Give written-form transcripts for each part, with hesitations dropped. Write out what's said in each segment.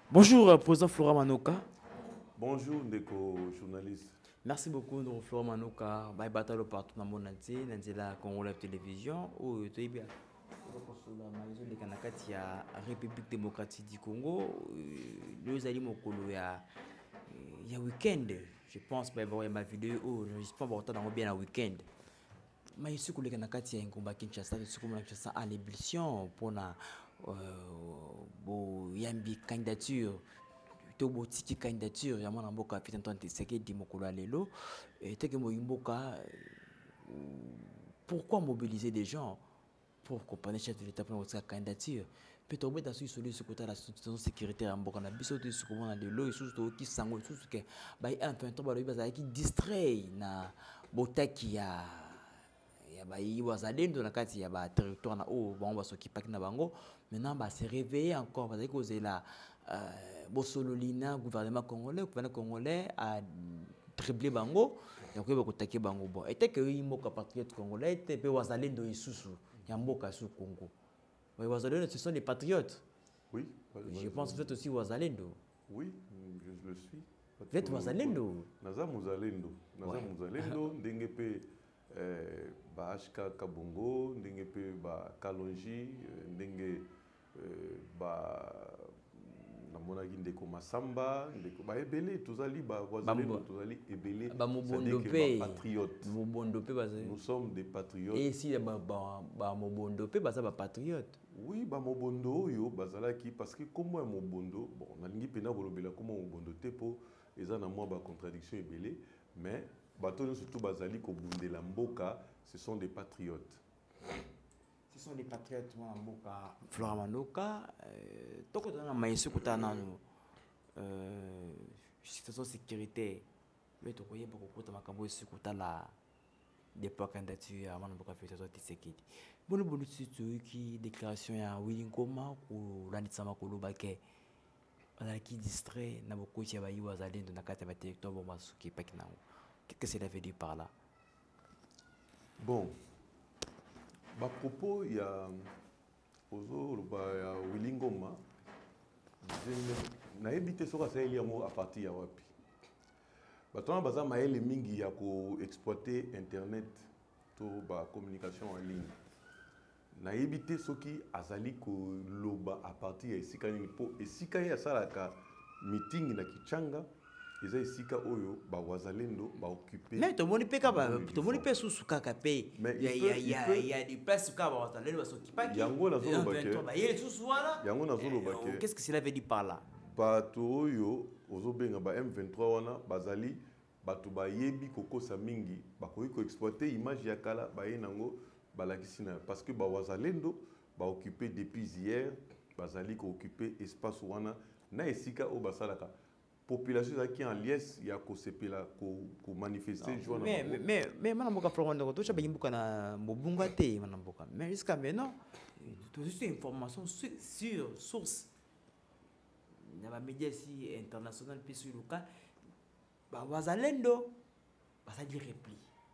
Bonjour, président Flora Manoka. Bonjour, Ndeko, journaliste. Merci beaucoup, nous, Flora Manoka. Bye bye, partout dans le monde entier. Dans la Congolais Télévision. Oh, tu es bien. Il y a la République démocratique du Congo. Nous allons il y a week-end. Je pense que voir ma vidéo. Je pense que vous bien un week-end. Mais je suis que il y a un combat Kinshasa. Je suis Kinshasa en ébullition pour la candidature. Tobo tiki candidature ya mwana mboka Félix Antoine Tshisekedi mokolo ya lelo teke mboka pourquoi mobiliser des gens pour accompagner chef de l'État pour sa candidature peut tomber dans une solution côté la situation sécuritaire en mboka na biso to sukuma na lelo et surtout qui sango surtout que ba un peu to ba lobi ba qui distrait na botaki ya bayi wazalendo na kati ya ba territoire na o bango basokipa na bango maintenant ba se réveiller encore parce que c'est la Bossololina gouvernement congolais a triplé bango donc il va attaquer bango bon et que il moka patriote congolais et pe wazalendo isusu ya mboka su Congo oui wazalendo ce sont des patriotes oui je pense que vous êtes aussi wazalendo oui je le suis vous êtes wazalendo naza muzalendo ndenge pe ba HK Kabongo ndenge pe ba Kalonji ndenge ba namona ndeko Masamba ndeko ba ebele tozali ba wazalendo tozali ebele ba mobondo pe patriotes mobondo pe nous sommes des patriotes et si ba mobondo pe ba patriotes oui ba mobondo oyo bazalaki parce que comme moi mobondo bon nalingi pena kolobela comme mobondo te po eza na moi ba contradiction ebele mais bato surtout bazali ko bundela mboka ce sont des patriotes. Ce sont des patriotes mboka Flora Manoka toko tona maïsu kutana situation sécurité mais to koyeba kokota makambo esu kutala dépôt candidature ya mboka Félix Tshisekedi bono bono surtout qui déclaration ya Willy Ngoma ko landitsa makolo bake qui distrait na boko ya bayi wazalendo na kati ya territoire bomba suki pakinango. Qu'est-ce que cela veut dire par là? Bon, à propos, il y a Willy Ngoma. Je n'ai évité ce que à partir de Wapi. Maintenant, baza maël mingi ya ko exploiter internet to ba communication en ligne. Na évité ce qui azali ko loba à partir de sika ni po esika ya salaka meeting na Kichanga. Ils ont ici oyo ba wazalendo ba occupé mais to moni pe ka ba to moni pe susu kaka pe il y a des places ka ba wazalendo ba s'occuper yango na zolo baké ba yele susu wala yango na zolo baké qu'est-ce que cela veut dire par là bato oyo ozo benga ba M23 wana bazali bato ba yebi kokosa mingi ba ko exploiter image ya kala ba yenango balakisi na parce que ba wazalendo ba occupé depuis hier bazali ko occuper espace wana na esika o basalaka population qui en liesse il y a ko sepela ko manifester joie mais manamboka Flora ndoko to chaba yimbuka na mobunga te manamboka mais jusqu'à maintenant tout juste information sur source na ba médias si international puis sur le cas ba wazalendo ça dit repli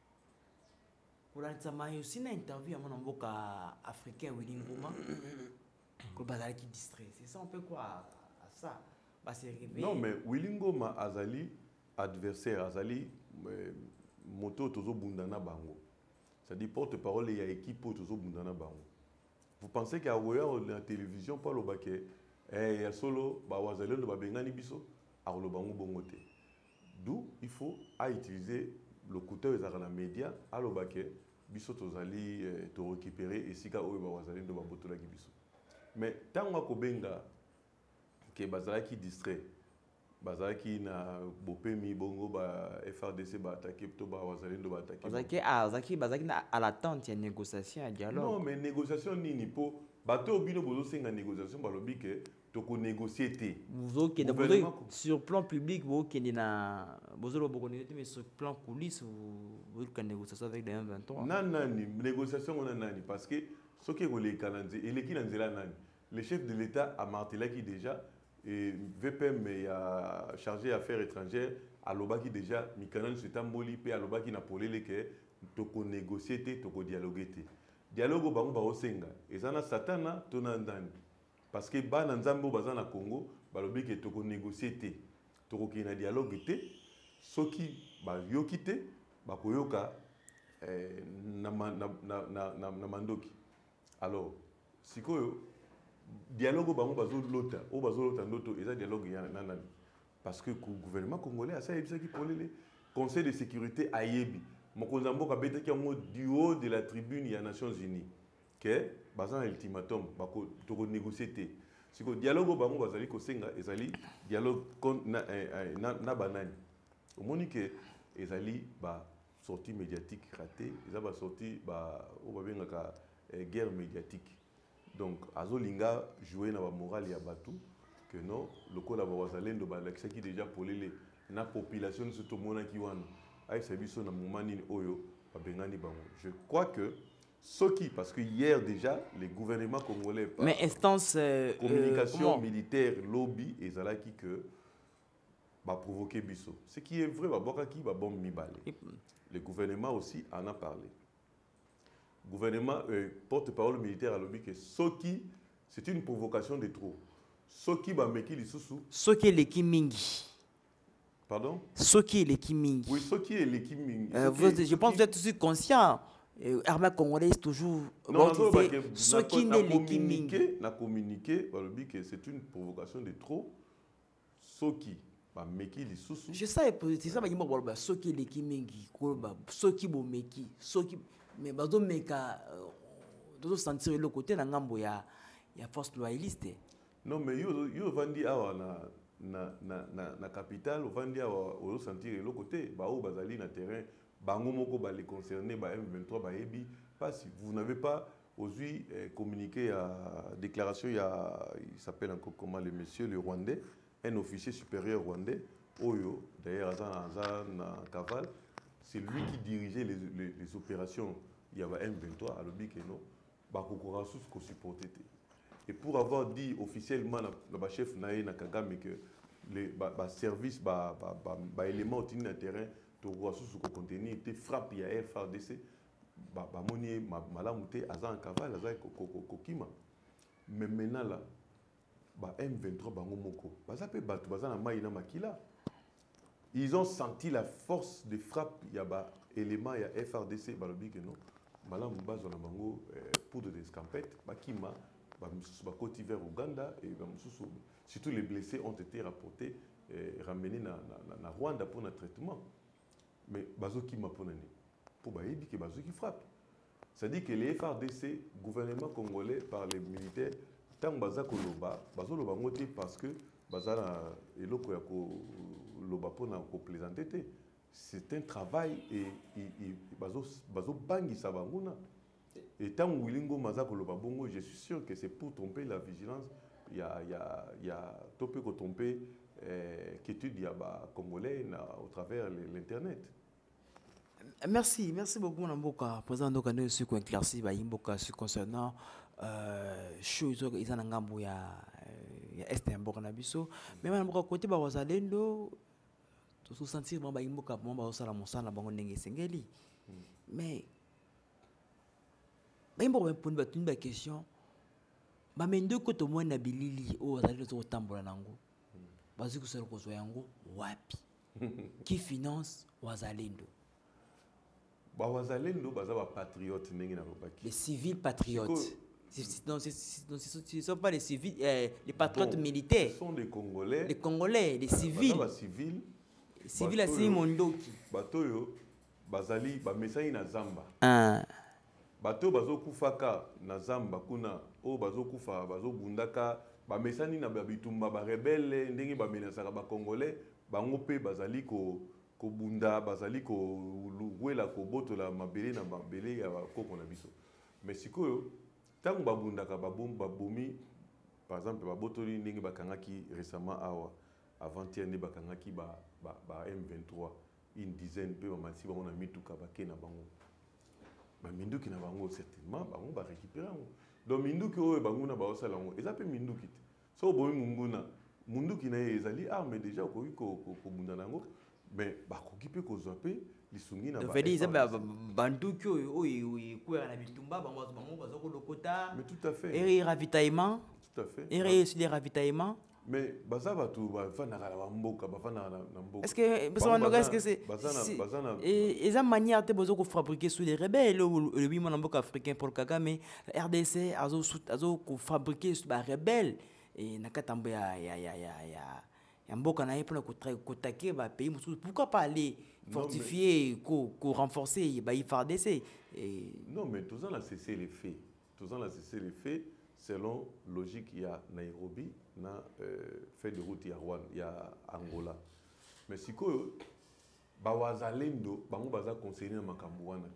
pour l'ensemble aussi na interview à manamboka africain Willy Ngoma ko bazala qui distrait c'est ça on peut croire à ça. Non, mais Willy Ngoma azali adversaire, azali moto tozo bundana bango. C'est-à-dire porte-parole et équipe tozo bundana bango. Vous pensez qu'à la télévision pas le baké ya solo ba wazali no ba bengani biso a lo bango bongote. D'où il faut utiliser le côté des arena média à lo baké biso tozali to récupérer et sika oyo ba wazali no ba botola biso. Mais tango ko benga que bazalaki distrait bazalaki na bopemi bongo ba FRDC ba attaquer to ba wazalendo ba attaquer bazalaki à l'attente ya négociation ya dialogue non mais négociation nini po bato bino bozo senga négociation balobi que to ko négocier té vous sur plan public vous kende na bozolo boko négocier mais sur plan coulisses vous ka négociation avec les M23 nani négociation on nani parce que ce qui est les canadiens et les kinanzela nani le chef de l'État a martelé qui déjà et VPM a chargé affaires étrangères à l'obaki déjà Mikanan Sutamboli pe à l'obaki na polele que toko négocier te toko dialoguer te dialogue bango ba osenga ezana satana tonandani parce que bana nzambo bazana Congo balobi ke toko négocier te toko ki na dialogue te soki ba yoki te ba koyoka na mandoki alors sikoyo dialogue bango bazolota o bazolota ndoto eza dialogue ya nanani parce que le gouvernement congolais a ça qui pour le conseil de sécurité ayebi mokonza mboka betaki yango du haut de la tribune des Nations Unies que bazan ultimatum bako toko négocier te siko dialogue bango bazali ko senga ezali dialogue na banani omoni que ezali ba sortie médiatique ratée eza ba sortie ba o ba bengaka guerre médiatique donc azolinga jouer na ba morale ya batu que non le ko la ba wazalendo ba l'accès qui déjà pour les na population surtout mona ki wana ay sabiso na momani oyo ba bengani bango je crois que ce qui parce que hier déjà les gouvernements congolais mais instance communication militaire lobby ezalaki que va provoquer biso ce qui est vrai ba bokaki ba bombe mibale le gouvernement aussi en a parlé gouvernement porte-parole militaire a lobby que ce qui c'est une provocation de trop ce qui va meki lisusu ce qui est l'équipe mingi. Pardon? Ce qui est l'équipe mingi. Oui, ce qui est l'équipe mingi. Je pense que vous êtes tous conscients. L'armée congolaise toujours. Non, ce qui n'est l'équipe mingi. N'a communiqué, que c'est une provocation de trop. Ce qui, meki li susu. Je sais, c'est ça, ce qui est l'équipe mingi. Ce qui est meki. Ce qui. Mais bazo meka. Dozo sentir le côté na ngambo ya force loyaliste. Non, mais yo vandi awa na capitale ovandi au sentir le côté bao bazali na terrain bango moko ba les concernés ba M23 ba yebi parce que vous n'avez pas aujourd'hui communiqué à déclaration il s'appelle encore comment le monsieur le Rwandais un officier supérieur rwandais oyo d'ailleurs na Kaval c'est lui qui dirigeait les opérations il y avait M23 à l'obli que non ba kokora sous ko supporter. Et pour avoir dit officiellement le chef Naé Nakagame que les services, les éléments au terrain, tout ce qu'on contenu était frappé à FRDC, moni malamouté azan kaval azan kokima. Mais maintenant là, M23 bango moko, bazape batu bazana maïna makila. Ils ont senti la force de frappe il y a éléments il y a FRDC balobi que non, malamou bazona bango poudre d'escampette, bakima. Côté vers Ouganda et surtout les blessés ont été rapportés et ramenés na Rwanda pour un traitement. Mais bazoki ma pour baïbi que bazoki frappe. C'est-à-dire que les FRDC, gouvernement congolais par les militaires, tant bazako loba, bazoloba ngote parce que bazana eloko ya ko loba pour na ko plaisanter. C'est un travail et bazo bangi sabanguna. Et tant que Wilingo Mazako Lobabongo, je suis sûr que c'est pour tromper la vigilance. Il y a topé ko tromper qu'étude congolais au travers l'internet. Merci beaucoup Namboka. Président Ndokane sur ko éclairci ba Imboka sur concernant chose ils en ngambo ya est Mboka na biso. Mais Namboka côté ba Wazalendo to se sentir ba Imboka ba osala mosala bango ndenge sengeli. Mais mais bon, pour une question, mais deux côtés au moins na bilili au azali to tambola nango. Bazi ku sero ko yango wapi. Qui finance Wazalendo? Wazalendo baza ba patriote ndenge na lobaki. Les civils patriotes. Non, ce sont pas les civils, les patriotes militaires. Ce sont des Congolais. Les Congolais, les civils. Les civils à Simondoki. Batoyo bazali ba mesai na Zamba. Bato bazokufaka na Zamba kuna o bazokufa bazobundaka ba mesani na babitumba ba rebelle ndenge ba menasaka ba congolais bango pe bazali ko bunda bazali ko luwela ko botola mabele na mabele ya koko na biso mais sikoyo tango babundaka babomba bomi par exemple ba botoli ndenge bakangaki récemment awa avant-hier ne bakangaki ba M23 une dizaine pe ba mati bango na mituka bakena bango. Minduki na bango certainement bango ba récupérer donc minduki oyo bango na ba osala ngo eza pe minduki so boyi ngunguna munduki na ezali arme déjà ko bunda nango mais ba koki pe ko zope lisungi na ba fait dire banduki oyo ko na bitumba bango bazoko lokota mais tout à fait et ravitaillement tout à fait et sur les ravitaillements Mais baza batu ba fana kala mboka ba fana na mboka. Est-ce que est-ce que c'est et esa manière te bozo ko fabriquer sous les rebelles le bi mon mboka africain pour Kagame RDC azo ko fabriquer sous ba rebelle et nakatambo ya mboka na yepona ko taquer ba pays musu pourquoi pas aller fortifier ko renforcer ba FARDC non mais tout ça là cesser les faits. Tout ça là cesser les faits. Selon logique, il y a Nairobi, il y a fait de route, il y a Rwanda, il y a Angola. Mais si quoi, Bawazalendo, Bango Baza conseillé dans Makambuana.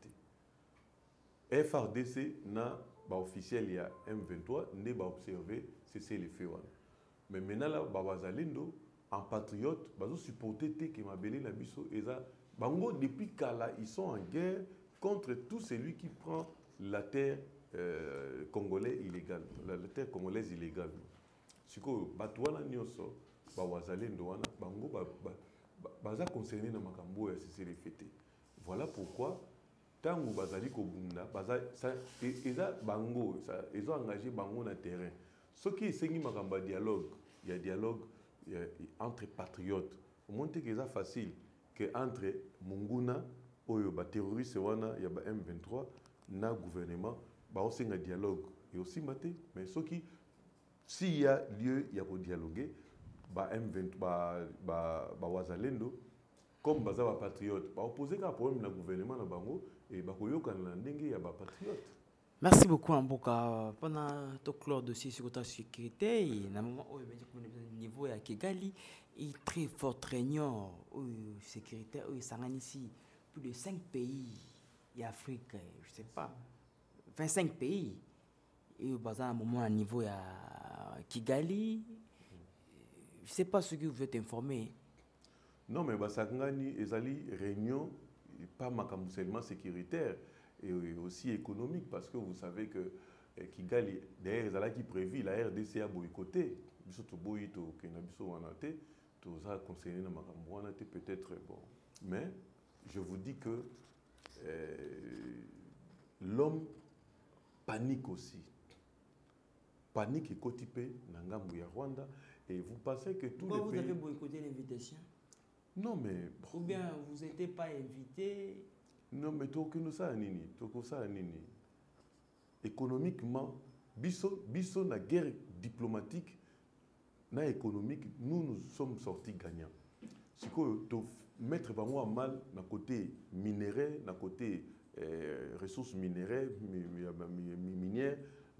FRDC, na officiel, il y a M23, n'est pas observé, c'est les faits. Mais maintenant, là, Bawazalendo, en patriote, Bazo supporté que ma belle la biso, et ça, Bango, depuis Kala, ils sont en guerre contre tout celui qui prend la terre. Congolais illégal, la terre congolaise illégale. Si vous batouana nyoso, bawazalendo wana, bango baza concerné na makambo ya sisi refété. Voilà pourquoi tant que bazali ko bunda, baza ça eza bango, ça ils ont engagé bango na terrain. Ce qui est sengi makamba dialogue, il y a dialogue entre patriotes. Au moins que c'est facile que entre Munguna oyo ba terroriste wana ya ba M23 na gouvernement bah aussi un dialogue et aussi maté mais ce qui s'il y a lieu il y a pour dialoguer bah M20 bah wazalendo comme baza ba patriote bah opposer un problème na gouvernement na bango et bah koyoka na ndenge ya ba patriote. Merci beaucoup Mboka pendant to clore dossier sur la sécurité et na moment où niveau ya Kigali est très fort réunion sécuritaire où ça ici plus de 5 pays d'Afrique je sais pas 25 pays et à un moment à niveau à Kigali. Je ne sais pas ce que vous êtes informé. Non, mais Basangani ezali réunion pas seulement sécuritaire et aussi économique parce que vous savez que Kigali d'ailleurs ezala qui prévu la RDC a boycotté biso to boyito que na biso wanate tout ça concerné na makambo wanate peut-être bon mais je vous dis que l'homme panique aussi. Panique et cotipé, Nangambu ya Rwanda. Et vous pensez que tous les pays... Vous avez boycotté l'invitation? Non, mais... Ou bien vous n'étiez pas invité? Non, mais tout ça nini. Économiquement, biso na guerre diplomatique, na économique, nous sommes sortis gagnants. C'est que mettre à mal na côté minéraire, na côté ressources minéraires, minières,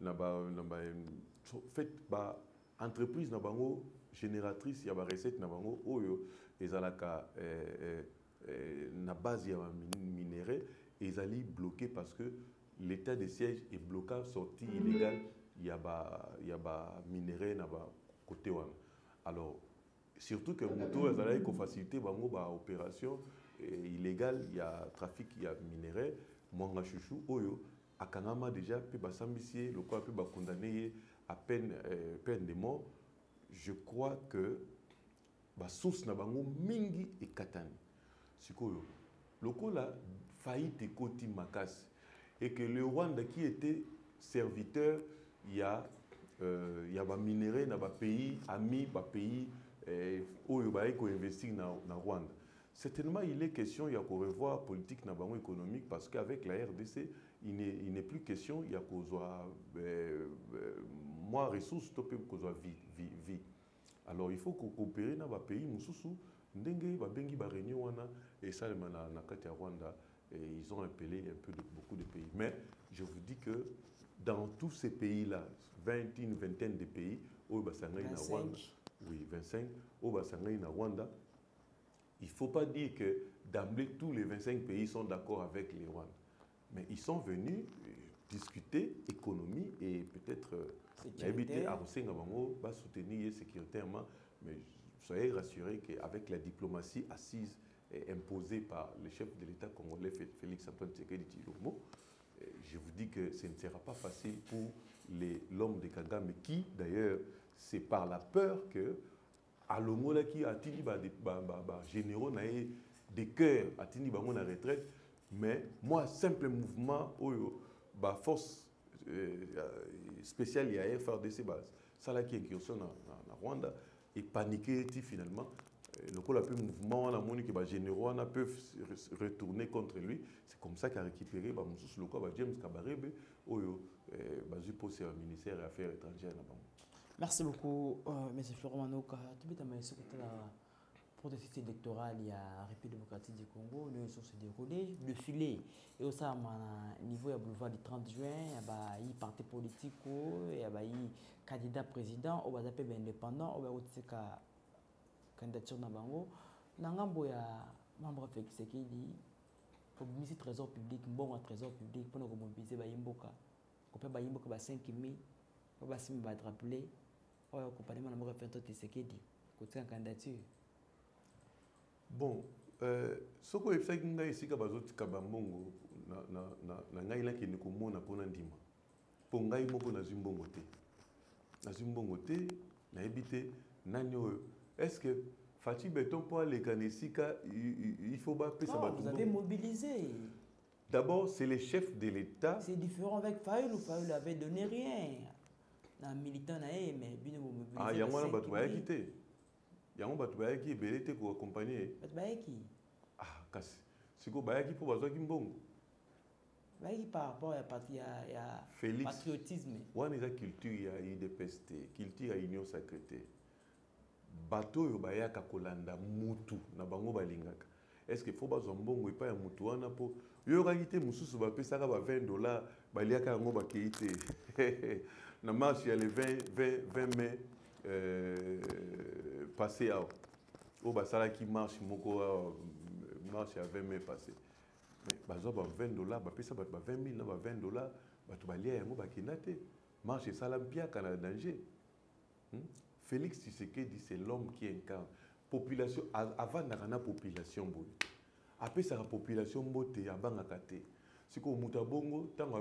fait entreprise génératrice, il y a des recettes oyo ezalaka na base ya minéraire et ils allaient bloquer parce que l'état de siège est bloqué sortie illégale il y a minéraire na côté wana. Alors surtout que moto ezalaki ko faciliter bango ba opération illégale, il y a trafic, il y a minéraire. Mwanga chouchou oyo akangama déjà pe basambisier le quoi pe ba condamné à peine de mort. Je crois que ba source na bango mingi et katani sikoyo loko la faillite koti makas et que le Rwanda qui était serviteur il y a ba minerai na ba pays ami ba pays oyo ba eko investir na Rwanda. Certainement, il est question, il y a qu'au revoir politique économique parce qu'avec la RDC, il n'est plus question, il y a qu'au moins ressources, qu'au vie. Alors, il faut coopérer dans les pays, ndenge babengi ba réunion wana et ça na kati ya Rwanda et ils ont appelé un peu beaucoup de pays. Mais je vous dis que dans tous ces pays-là, une vingtaine de pays, au Bassangaï na Rwanda, oui 25, au Bassangaï na Rwanda. Il ne faut pas dire que d'emblée tous les 25 pays sont d'accord avec les Rwandais. Mais ils sont venus discuter économie et peut-être éviter à soutenir sécuritairement. Mais soyez rassurés qu'avec la diplomatie assise et imposée par le chef de l'État congolais, Félix Antoine Tshisekedi Tshilombo, je vous dis que ce ne sera pas facile pour l'homme de Kagame qui, d'ailleurs, c'est par la peur que Alongola qui a tini généraux des cœurs a tini bango na retraite mais moi simple mouvement oyo ba force spéciale ya FARDC base ça là qui incursion na Rwanda et paniquer finalement. Le mouvement, on a montré que les généraux peuvent se retourner contre lui. C'est comme ça qu'il a récupéré James Kabarebe, qui poste au ministère des Affaires étrangères. Merci beaucoup, M. Florent Manoka. Tu peux me processus électoral, il y a la République démocratique du Congo, le se déroulé, le filet. Et aussi, à niveau du boulevard du 30 juin, il y a un parti politique, il y a un candidat président, il y a un indépendant, il y a une candidature dans Bango. Dans il y a un membre Félix Tshisekedi, pour mobiliser le trésor public, bon trésor public, pour mobiliser Bayimboka. On peut Bayimboka 5 000, on va se rappeler, on va accompagner mon membre Félix Tshisekedi, côté en candidature. Bon, ce que je sais ici que bazoti kabambongo na ngai la kini komona pona ndima. Po ngai moko na zimbongo te. Na zimbongo te, na ebite nani oyo. Est-ce que Fachi Beton pour aller kanesika il faut pas pesa batumbo. Vous avez mobilisé. D'abord, c'est les chefs de l'État. C'est différent avec Fayoul, Fayoul n'avait donné rien. Un militant mais bien mobilisé. Ah, il y a un bateau à quitter. Il y a un bateau qui est belé pour accompagner. Ah, casse. C'est quoi Bayaki pour bateau qui mbongo. Bayaki par rapport à patriotisme. On est la culture il y a IDPST, culture à union sacrée. Bateau yo bayaka kolanda mutu na bango balingaka. Est-ce que faut bazo mbongo et pas ya mutu wana po yo rakité mususu ba pesaka ba $20 baliaka ngo ba keite. Na marche il y a le 20 mai passé à au basala qui marche moko marche à 20 mai passé. Mais bazo ba $20 ba pesa ba 20 000 na ba $20 ba to balia yango ba kinate. Marche salam pia kana danger. Félix Tshisekedi, c'est l'homme qui incarne. Population, avant la population, après la population, il y a une si vous avez bongo, tant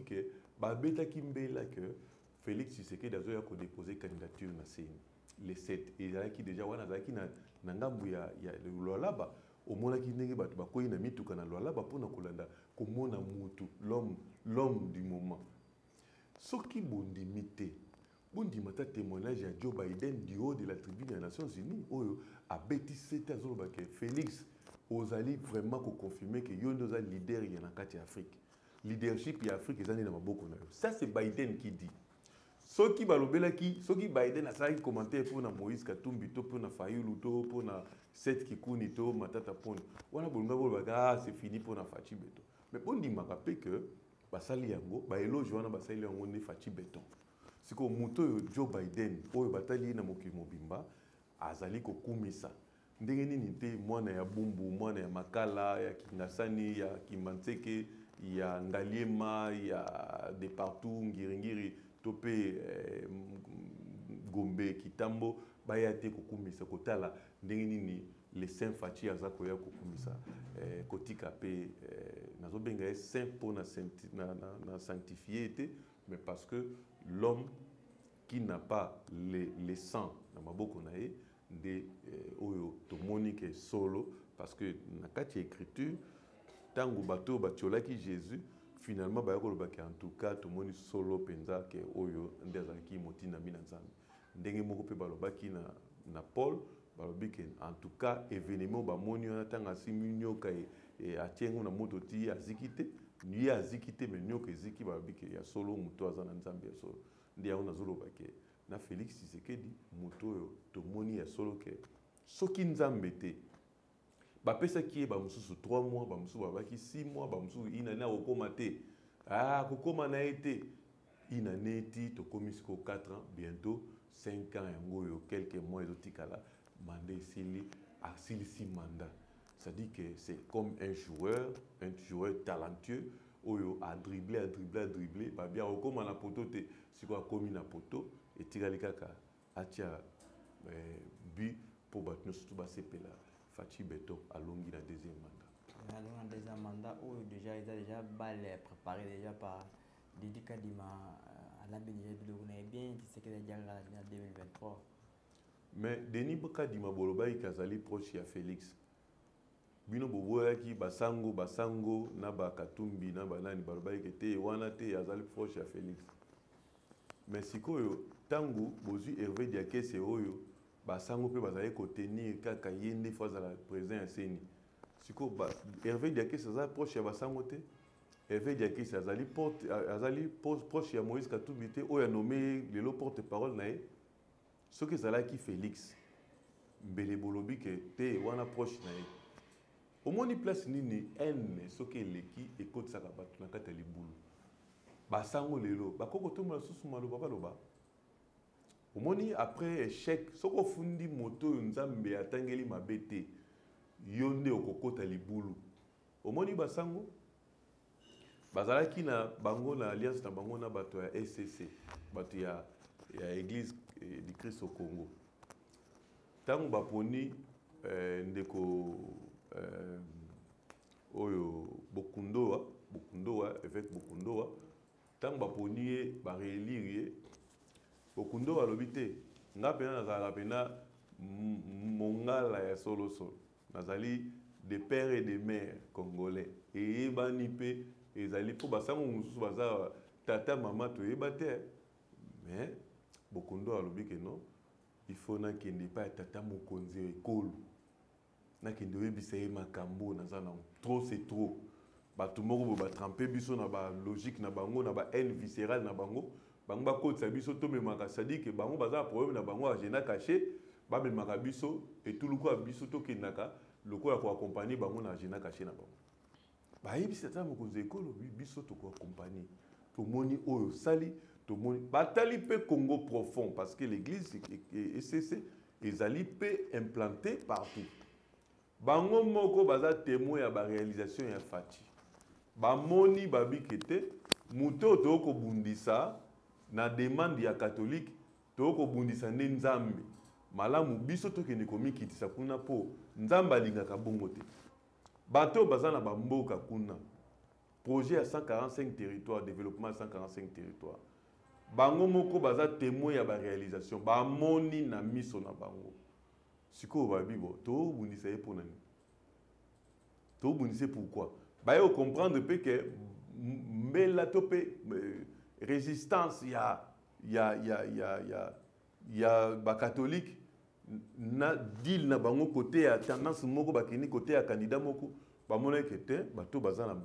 que Félix Tshisekedi a déposé candidature na CENI. Les 7. Et il y a déjà na ngambu ya Lualaba. Au moins qui n'est pas bakoyi na mituka na Lualaba pour na kolanda komona mutu l'homme du moment. Ce qui bondimité. Bon, dit mata témoignage à Joe Biden du haut de la tribune des Nations Unies, où a bêtissé Félix osali vraiment confirmer que yo nous a leader y en a Afrique. Leadership y Afrique ils en ont beaucoup. Ça c'est Biden qui dit. Ce qui balobela qui, ce qui Biden a ça commentaire pour na Moïse Katumbi to pour na Fayulu to pour na Seth Kikuni to Matata Pon. Wana bolunga bolbaga c'est fini pour na Fachi Beton. Mais bon dit makape que basali yango ba eloge wana basali yango ne Fachi Beton. C'est que Joe Biden, oyo batali na mokili mobimba, azali ko kumisa. Ndenge nini te mwana ya Bumbu, mwana ya Makala, ya Kingasani, ya Kimanseke, ya Ngaliema, ya de partout Ngiringiri, Topé, Gombe, Kitambo, bayate ko kumisa kotala ndenge nini les saints Fachi azako ya ko kumisa kotika pe nazobenga saint pour na sanctifier mais parce que l'homme qui n'a pas les sangs dans ma boko nae de oyo to monique solo parce que na kati écriture tango bato batiola ki Jésus finalement ba yako baki en tout cas to moni solo penza ke oyo ndeza ki motina mina nzambe ndenge moko pe balobaki na Paul balobiki en tout cas événement ba moni na tanga simunyo kai et atiengo na moto ti azikite ni azikite mais nyoka eziki balobiki ya solo muto azana nzambe ya solo ndia ona zolo bake na Félix Tshisekedi muto yo to moni ya solo ke soki nzambe te ba pesa ki ba mususu 3 mois ba mususu babaki 6 mois ba mususu ina na okoma te kokoma na été ina neti to komisiko 4 ans bientôt 5 ans yango yo quelques mois ezotikala mandé si mandat. Ça dit que c'est comme un joueur talentueux, oyo a dribblé, bah bien au comme na poto te, si quoi comme na poto et tirali kaka atia but pour battre nous surtout basé pela Fachi Beton à longi na deuxième mandat. Alors en deuxième mandat où déjà il a déjà balle préparé déjà par Didi Kadima à la BDG de l'Ougnaï bien, tu sais qu'il a déjà en 2023. Mais Denis Kadima Boloba il kazali proche à Félix. Bino boboya ki basango na ba Katumbi na banani Boloba ikete wana te azali proche à Félix. Mais sikoyo tango bozu Hervé Diakese oyo basango pe bazali kotenir kaka yende fois à la président ya seni siko ba Hervé Diakis aza proche ya basango te Hervé Diakis azali proche ya Moïse Katumbi te oyo nommé lelo porte-parole na ye soki ezalaki Félix mbele bolobi ke te wana proche na ye omoni place nini ene soki eleki ekotisaka bato na kati ya libulu basango lelo bakoko tomola susu maloba baloba omoni après échec soki ofundi moto oyo nzambe atangeli mabe te yo nde okokota libulu omoni basango bazalaki na bango na alliance na bango na bato ya SCC bato ya église du Christ au Congo tango baponi ndeko oyo Bokundoa évêque Bokundoa tango baponi ye baréélire ye Bokundoa alobi te nga pena nazalaka pena mongala ya solosolo nazali des pères et des mères congolais eyebani mpe ezali mpo basango mosusu baza tata mama toyeba te mais Bokundoa alobi ke non il faut nakende pa tata mokonzi ekolo nakende oyebisa ye makambo naza na trop c'est trop bato moko batrempe biso na balogique na bango na bahaine viscérale na bango bango bakotisa biso tomemaka sadike bango baza na problème na bango agenda caché bamemaka biso etuluku ya biso tokendaka lokola koakompagne bango na agenda caché na bango bayebisa tata mokonzi ekolo biso tokoakompagne tomoni oyo sali tomoni batali pe Congo profond parce que l'église ECC ezali pe implanté partout bango moko baza témoin ya ba réalisation ya Fati bamoni babikete muto toko bundisa na demande ya catholique toko bundisa nde nzambe malamu biso tokende komikitisa kuna po nzambe alingaka bongo te bato baza na bamboka kuna projet à 145 territoires développement à 145 territoires bango moko baza témoin ya ba réalisation bamoni na miso na bango siko babibo to bundisa ye pona ni to bundisa pourquoi ba yo comprendre pe que mbela to pe résistance ya ba catholique na deal na bango côté ya tendance moko bakini côté ya candidat moko ba mona ke te bato baza na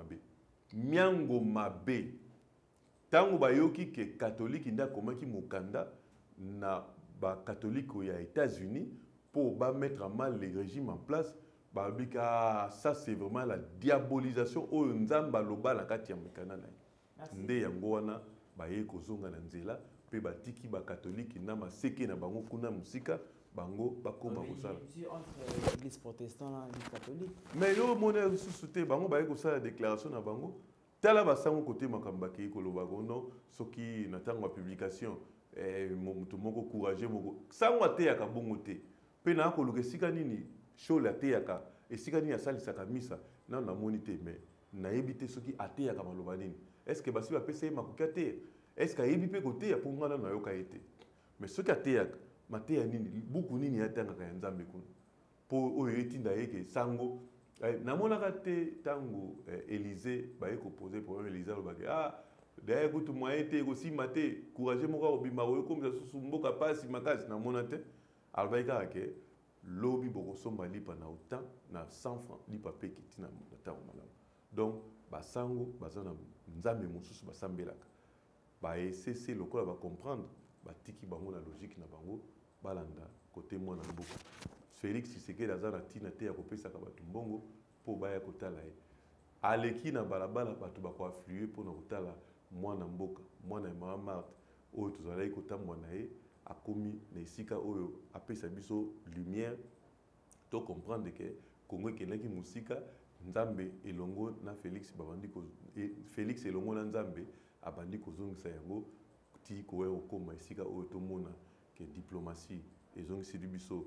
miango mabe tango bayoki ke catholique nda komaki mokanda na ba catholique ya États-Unis pour ba mettre à mal le régime en place ba bika ça c'est vraiment la diabolisation o nzamba loba na kati ya mekana na nde yango wana ba ye kozonga na nzela pe batiki ba catholique na maseke na bango kuna musika bango bakoma kosala entre l'église protestante et l'église catholique mais yo mona susute bango ba ye kosala déclaration na bango tala basango côté makamba ki koloba gono soki na tango publication mutu moko courageux moko sango ate ya kabongo te pe na ko sika nini show la te yaka esika nini asalisaka misa na na monite mais na yebite soki ate ya kamaloba nini est-ce que basi ba pesa makoka te est-ce que yebi pe côté ya pongana na yoka ete mais soki ate ya mate ya nini buku nini yatanga ka nzambe kuna po oyo etinda yeke sango namonaka te tango Élysée baye ko poser problème Élysée lobaki d'ailleurs kutu moyen te ko sima te courageux moko obima oyo comme ça susu mboka pasi makasi namona te albaika ke lobi boko somba lipa na autant na 100 francs lipa pe kiti na tango malamu donc basango bazana nzambe mususu basambelaka ba essayer lokola ba comprendre batiki bango na logique na bango balanda côté mwana mboka Félix Tshisekedi azana tina te ya kopesaka bato mbongo po baya kotala ye aleki na balabala bato bako affluer po na kotala mwana mboka mwana ya mama Marthe oyo tozalaki kotamwa na ye akomi na esika oyo apesa biso lumière to comprendre que Congo ekendaki musika nzambe elongo na Félix babandi ko Félix elongo na nzambe abandi kozongisa yango ti ko okoma esika oyo tomona que diplomatie ezongisi biso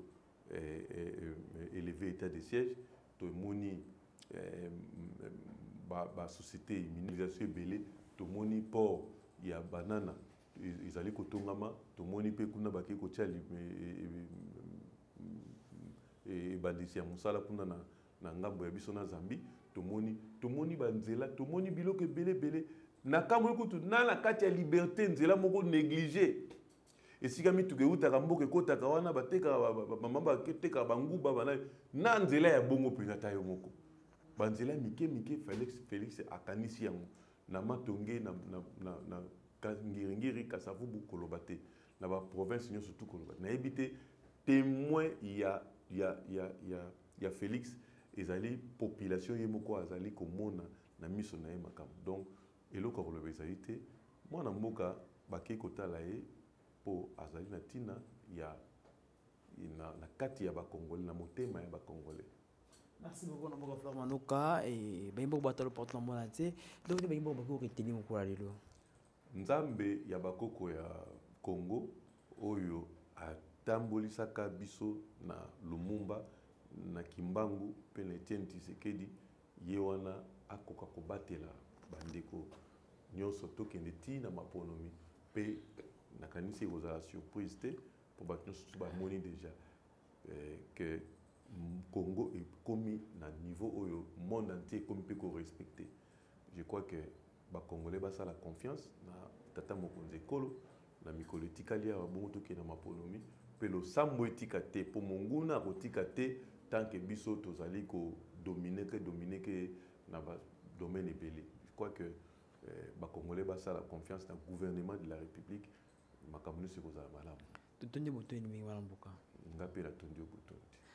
élevé état de siège to moni ba société minimisation belé to moni port ya banana ezali kotongama to moni pe kuna baki ko tchali bandisi ya musala kuna na ngambo ya biso na Zambie to moni banzela to moni biloko belé na kamwe kutu na kati ya liberté nzela moko négligé esika mituka eutaka mboka ekotaka wana batekaka mama batekaka banguba bana na nzela ya bongo mpenza ta yo moko banzela mike Félix akanisi yango na matonge na ngiri kasavubu koloba te na ba province nyonso tout koloba nayebi te témoin ya Félix ezali population ye moko azali komona na miso na ye makambo donc eloko koloba ezali te mwana mboka bake kotala ye po azali na tina ya na kati ya bakongolais na motema ya bakongolais. Merci beaucoup Namboka Fleur Manuka et Baimbo Batalo porte la monnaie donc Baimbo Bako retenu mon cours lelo nzambe ya bakoko ya Congo oyo atambolisaka biso na Lumumba na Kimbangu pe na Etienne Tshisekedi ye wana akoka kobatela bandeko nyonso tokende ti na maponomi pe nakanisi ekozala surprise te po bato nyonso bamoni déjà que Congo est commis na niveau oyo monde entier comme peut respecter. Je crois que ba Congolais basa la confiance na tata mokonzi kolo na mikolo tikali ya bongo to na maponomi pe lo sambo etika te po monguna kotika te tant que biso tozali ko dominer que na ba domaine ebele. Je crois que ba Congolais basa la confiance dans le gouvernement de la République makamunu se kozala malamu. Tutonde boto ni mingi wana mboka. Ngape la tondi boto.